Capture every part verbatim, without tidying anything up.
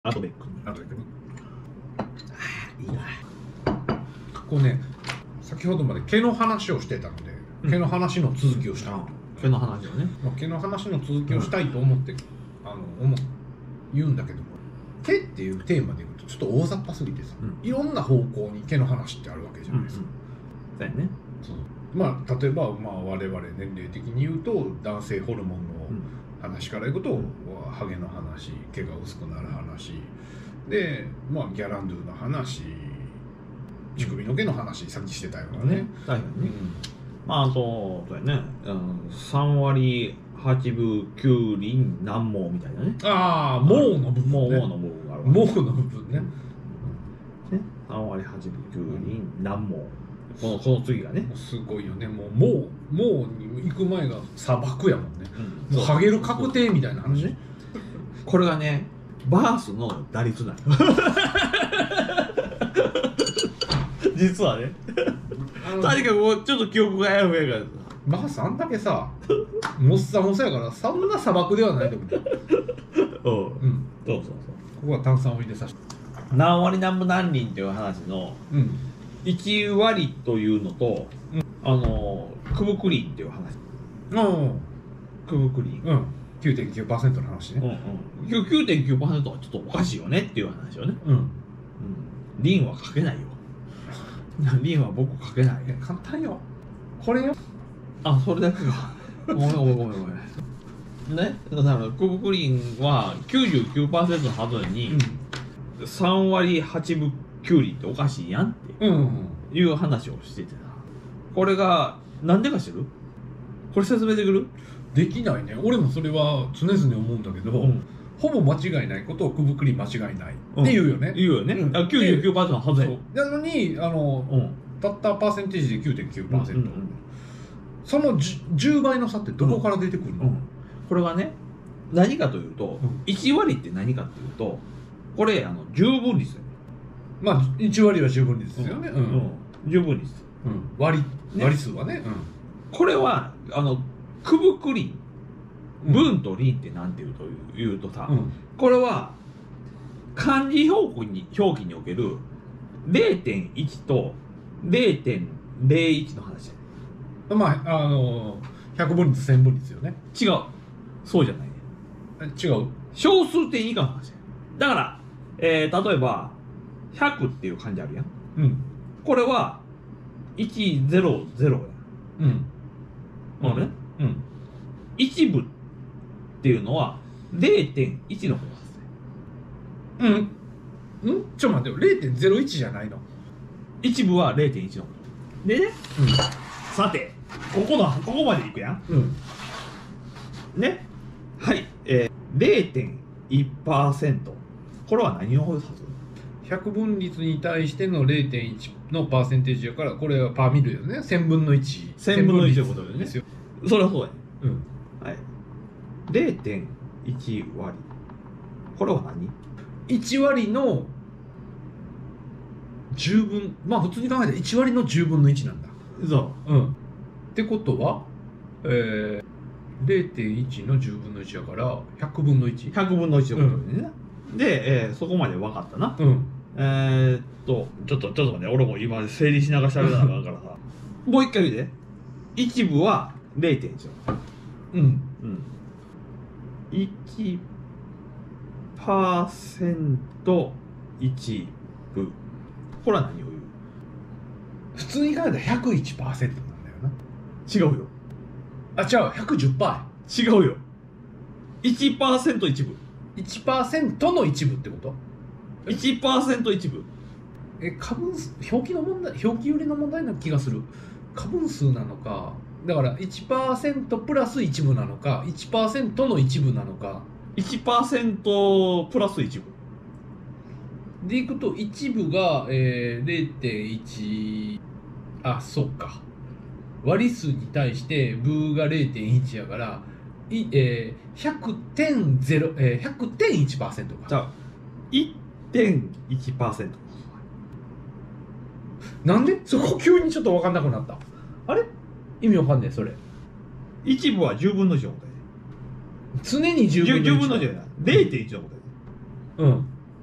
アドベック。 あとでね。 いいな。 こうね、先ほどまで毛の話をしてたので、 うん毛の話の続きをした、 あ毛の話をね。 まあ、毛の話の続きをしたいと思って、あの思う言うんだけども、毛っていうテーマで言うとちょっと大雑把すぎてさ、 うんいろんな方向に毛の話ってあるわけじゃないですか。 そうやね。 そうまあ例えば、まあ、我々年齢的に言うと男性ホルモンの話からいくと、 うんハゲの話、毛が薄くなる話で、まあ、ギャランドゥの話、乳首の毛の話さっきしてたようなね。 確かにね。 うんまああとそうやね。うん、三割八分九厘何毛みたいなね。 ああ、毛の部分ね。 毛の部分があるわ毛の部分ね。 ね。三割八分九厘何毛。このこの次がね。 もうすごいよね。もう毛毛に行く前が砂漠やもんね。 うんもうハゲる確定みたいな話。 ね。これがね、バースの打率なの。実はね。 あのとにかくもうちょっと記憶がやべえからさ。 バースあんだけさ、もっさもさやからそんな砂漠ではないと思う。 うん。 うん。 そうそうここは炭酸を入れさせて。 そう。何割何分何厘っていう話のうん。 いち割というのと、 うんあのクブクリーンっていう話。 うん。 クブクリーン。 うん。きゅうてんきゅうパーセント の話ね。 うんうん。きゅうてんきゅうパーセント はちょっとおかしいよねっていう話をね。 うん。 うん。リンは書けないよ。リンは僕書けない。 え簡単よ。これよ。 あ、それだけか。ごめんごめんごめんごめん。ね、だからクブクリーンは きゅうじゅうきゅうパーセント のはずに、さん割はち分きゅう厘っておかしいやんってうん。うん。 いう話をしててな。これがなんでか知る？これ説明できる？ できないね。俺もそれは常々思うんだけど、 うんほぼ間違いないことをくぶくり間違いないって言うよね。 言うよね。 うんあ きゅうじゅうきゅうパーセント のはずや。 そうなのにあの、 うん。 たったパーセンテージで きゅうてんきゅうパーセント、 うんうんうんその 10, じゅう倍の差ってどこから出てくるの、 うんこれがね、何かというと、 うんいち割って何かっていうと、これあの十分率だよね。 まあいち割は十分率ですよね。うんうん十分率。 うん割ね割数はね。 これはあのクブクリン、 うん分とリンってなんていうというとさ、 うんこれは漢字表記に表記における れいてんいち と れいてんれいいち の話やね。 うん、まああのひゃくぶん率せんぶん率よね。 違う。そうじゃないね。 え違う。 小数点以下の話や。だから、えー、例えばひゃくっていう漢字あるやん。 うんこれはいちぜろぜろや。 うんあれ、 うん一部っていうのは れいてんいち の方なんですね。 うんうんちょっと待ってよ れいてんぜろいち じゃないの。 一部は れいてんいち の方。でね、さて、ここの、ここまでいくやん。 うんうんね。はい。えー、れいてんいちパーセント。これは何のはず？ ひゃくぶん率に対しての れいてんいち のパーセンテージやからこれはパーミルよね。せんぶんのいち。 せんぶんのいちということでねですよ。 それはそうやね。 うん。 はい。れいてんいち割。これは何？ いち割のじゅうぶん、まあ普通に考えたらいち割のじゅうぶんのいちなんだ。 そうん。ってことは、えー、れいてんいちのじゅうぶんのいちやからひゃくぶんのいち。 う。ひゃくぶんのいちということでね。で、えー、そこまで分かったな。 うん。 えー、っと、ちょっと、ちょっと待って、俺も今整理しながら喋らなあかんからさ。もう一回言うで。一部は れいてんいちうん。 うん。いちパーセント一部。これは何を言う？ 普通に考えたらひゃくいちパーセントなんだよな。 違うよ。 あ、違う、ひゃくじゅっパーセント。 違うよ。いちパーセント一部。 いちパーセントの一部ってこと？ いちパーセント一部。 え、過分数、表記の問題、表記寄りの問題な気がする。過分数なのか、だから いちパーセント プラス一部なのか、いちパーセント の一部なのか。 いちパーセント プラス一部。 でいくと、一部が、えー、れいてんいち、あ、そうか。割数に対して部が れいてんいち やから、いえー、ひゃくてんぜろ、えー、ひゃくてんいちパーセント か。 じゃあ、いってんいちパーセント。 なんでそこ急にちょっと分かんなくなった。あれ意味わかんねえ、それ。 一部はじゅうぶんのいちの答え。 常にじゅうぶんのいち。 じゅうぶんのいちじゃない。れいてんいちの答え。 うん。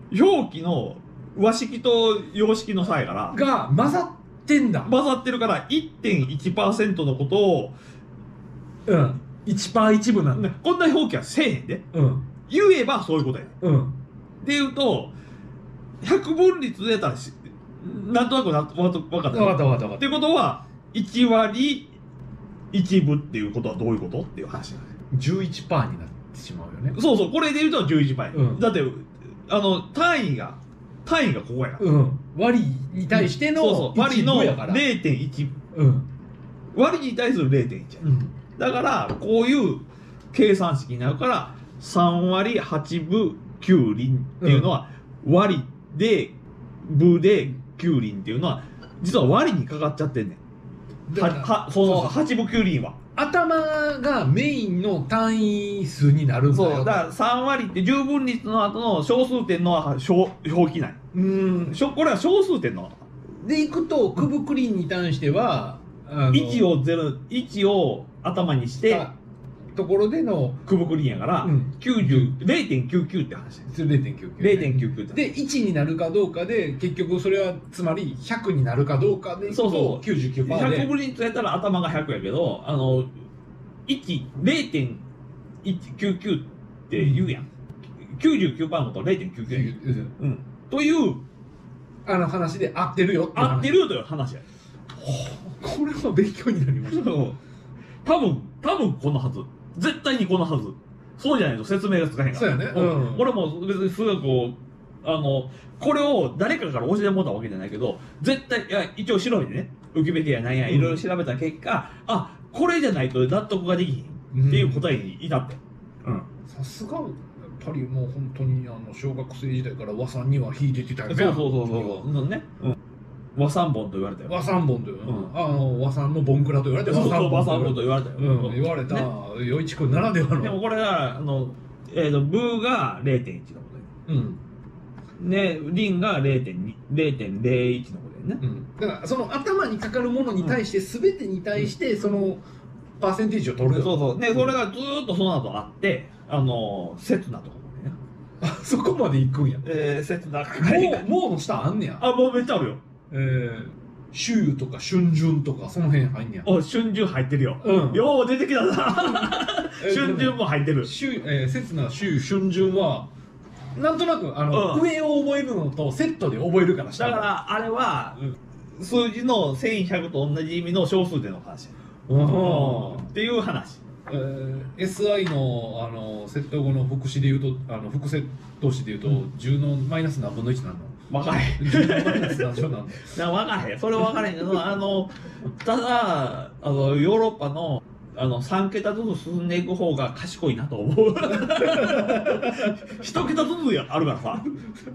表記の和式と洋式の差やからが混ざってんだ。 混ざってるから いってんいちパーセント のことを、 うん、いちパーセント一部なんだ。 こんな表記はせえへんで、 うん、 言えばそういうことや。 うんで言うとひゃくぶん率でやったらしなんとなくな分かった分かった分かった分かった分かっってことはいち割いちぶっていうことはどういうことっていう話なんです。 た。じゅういちパーセント になってしまうよね。 そうそう、これで言うとじゅういちパーセント、 うんだってあの単位が単位がここやから、 うん割に対してのそうそう割の一部やから。 れいてんいちうん割に対する れいてんいち や、 うんだからこういう計算式になるからさん割はちぶきゅうりんっていうのは、割で部できゅうりんっていうのは実は割にかかっちゃってんねん。ははそのはちぶきゅうりんは頭がメインの単位数になるんだよ。 そうだからさん割ってじゅうぶん率の後の小数点のは小表記ない。 うんしょこれは小数点のでいくとクブクリンに関してはあのいちをゼロいちを頭にしてところでのクブクリンやから、 うん、 きゅうじゅう れいてんきゅうきゅうって話です。 れいてんきゅうきゅうれいてんきゅうきゅうってでいちになるかどうかで結局それはつまりひゃくになるかどうかでいくそうそとうきゅうじゅうきゅうパーセント でひゃくぶん率やったら頭がひゃくやけどあのいち れいてんきゅうきゅうって言うやん、きゅうじゅうきゅうパーセント と れいてんきゅうきゅうやん、うん、というあの話で合ってるよって話合ってるという話や。 これは勉強になりました多分多分このはず絶対にこのはずそうじゃないと説明がつかへんから。 そうやね、うん、 俺も別にすごいこうあのこれを誰かから教えてもらったわけじゃないけど絶対いや一応調べてねウィキペディアなんやいろいろ調べた結果、うん、あこれじゃないと納得ができひんっていう答えに至って、 さすがやっぱりもう本当にあの小学生時代から和さんには秀でてたよね。 そうそうそうそうそうね、うん、和三本と言われたよ。 和三本という、 うん、 あの和三のボンクラと言われて和三本と言われたよ、 うん、言われた余一君ならではの。 でもこれがあの、えー、とブーが れいてんいち のことや、うん、でリンが れいてんれいてんれいいち のことやね、うん、 だからその頭にかかるものに対して全てに対してそのパーセンテージを取るよ。 そうそうでそれがずーっとその後あってあの刹那とかもねあそこまで行くんや。 えー、刹那もうもうの下あんねや。 あもうめっちゃあるよ。 えー秋とか春巡とかその辺入んねや。 お春巡入ってるよ、 うん、 よう出てきたな春巡も入ってる。 秋、えー、刹那秋春巡はなんとなくあの、うん、上を覚えるのとセットで覚えるからだからあれは、うん、数字のせんひゃくと同じ意味の小数点の話、うん、っていう話。 えー、エスアイ の, あのセット後の副詞でいうとあの複製動詞でいうと、うん、じゅうのマイナス何分のいちなの分からへん。 じゅうのマイナス何乗なの分からへん。それ分からへんけどあのただあのヨーロッパのあのさん桁ずつ進んでいく方が賢いなと思う一桁ずつあるからさ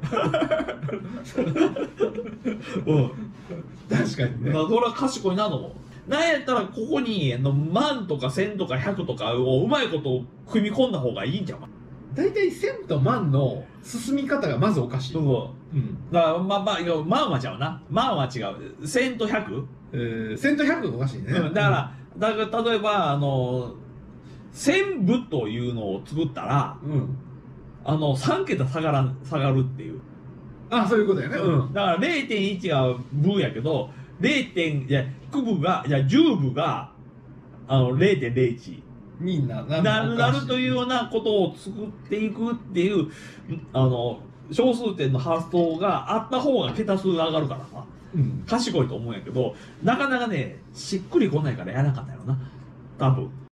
うん、 確かにね。 それは賢いなと思う。なんやったらここにの万とか千とか百とかをうまいこと組み込んだ方がいいんちゃうか。 大体千と万の進み方がまずおかしい。 そうそう、うん、だからまあまあ万は違うな。万は違う。千と百、 えー、千と百がおかしいね、 うん、だから、うん、だから例えばあの千部というのを作ったら、うん、あのさん桁下がら下がるっていう。 あそういうことやね、 うん、だから れいてんいち が部やけどれい点いや区部がいやじゅう部があの れいてんれいいち にな る, なるというようなことを作っていくっていうあの小数点の発想があった方が桁数が上がるからさ、うん、賢いと思うんやけどなかなかねしっくりこないからやらなかったよな多分。